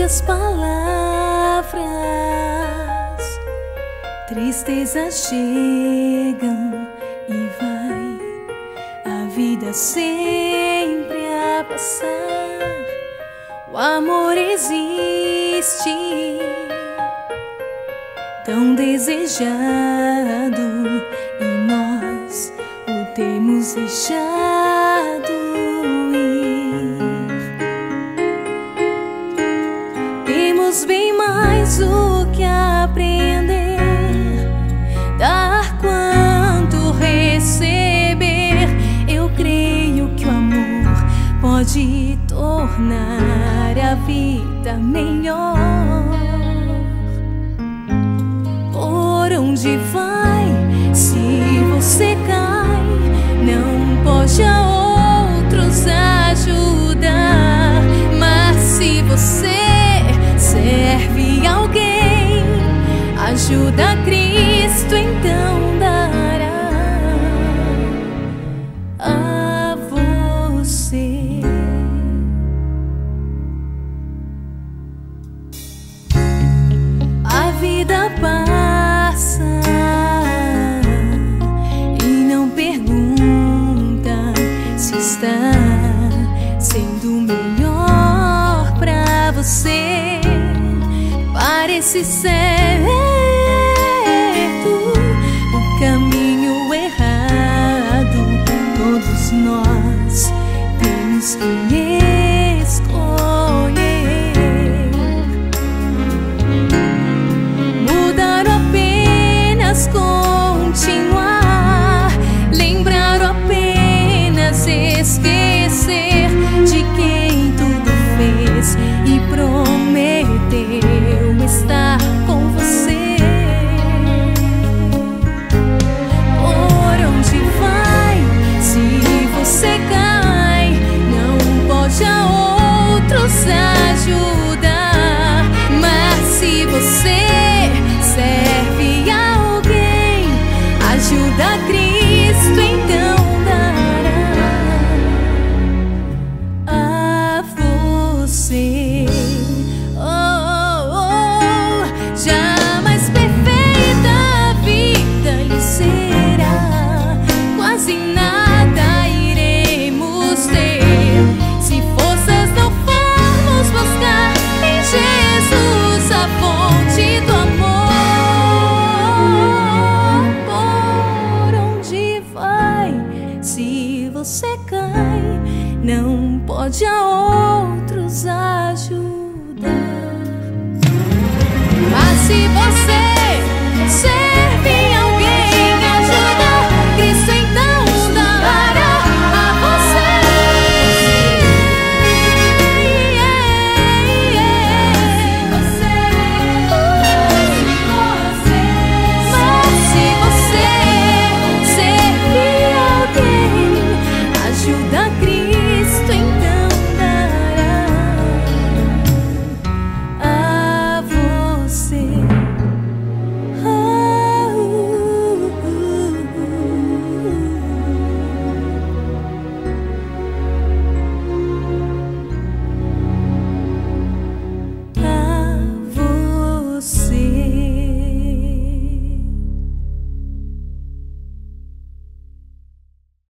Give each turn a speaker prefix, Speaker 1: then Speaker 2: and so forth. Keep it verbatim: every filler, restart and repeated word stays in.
Speaker 1: muitas palavras, tristezas chegam e vai, a vida sempre a passar. O amor existe, tão desejado, e nós o temos deixado ir. Temos bem mais o que aprender, dar quanto receber. Eu creio que o amor pode tornar a vida melhor. Por onde vai, se você cai, não pode a outros ajudar. Mas se você serve alguém, ajuda a Cristo, então dará a você. A vida passa e não pergunta se está sendo melhor pra você. Parece ser